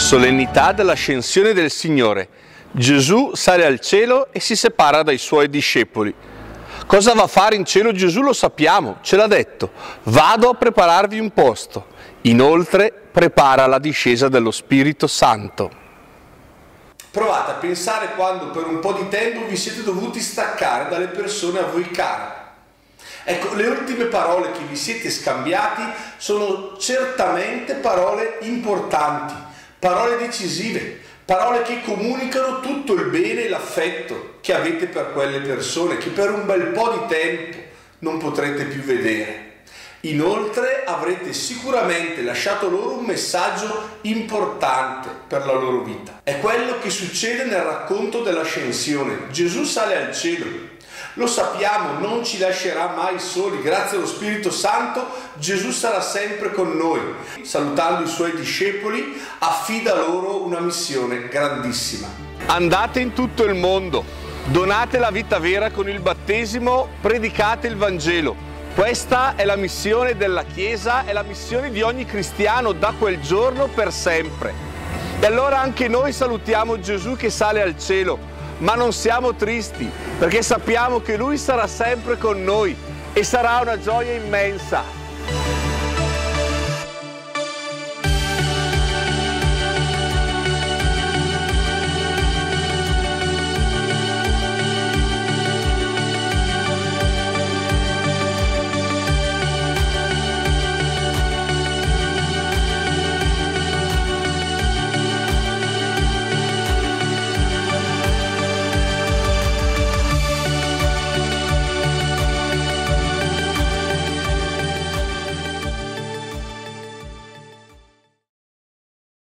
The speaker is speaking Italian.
Solennità dell'ascensione del Signore. Gesù sale al cielo e si separa dai suoi discepoli. Cosa va a fare in cielo Gesù lo sappiamo, ce l'ha detto. Vado a prepararvi un posto. Inoltre prepara la discesa dello Spirito Santo. Provate a pensare quando per un po' di tempo vi siete dovuti staccare dalle persone a voi care. Ecco, le ultime parole che vi siete scambiati sono certamente parole importanti, parole decisive, parole che comunicano tutto il bene e l'affetto che avete per quelle persone, che per un bel po' di tempo non potrete più vedere. Inoltre avrete sicuramente lasciato loro un messaggio importante per la loro vita. È quello che succede nel racconto dell'ascensione. Gesù sale al cielo. Lo sappiamo, non ci lascerà mai soli. Grazie allo Spirito Santo Gesù sarà sempre con noi. Salutando i suoi discepoli, affida loro una missione grandissima. Andate in tutto il mondo, donate la vita vera con il battesimo, predicate il Vangelo. Questa è la missione della Chiesa, è la missione di ogni cristiano da quel giorno per sempre. E allora anche noi salutiamo Gesù che sale al cielo, ma non siamo tristi, perché sappiamo che Lui sarà sempre con noi e sarà una gioia immensa.